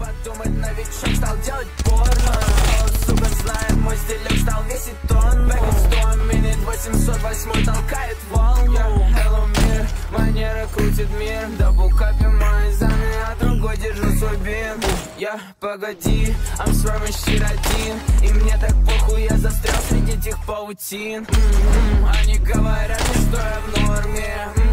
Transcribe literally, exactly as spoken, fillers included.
подумать, новичок стал делать порно. О, сука, знает мой стилек, стал весить тонн. Бэк в сто минут, восемьсот восемь толкает волну. Hello, мир, манера крутит мир. Даблкапе мой заны, а другой держу свой бин. Я, погоди, I'm swerving shit один. И мне так похуй, я застрял среди этих паутин. М-м-м, они говорят мне, что я в норме. М-м,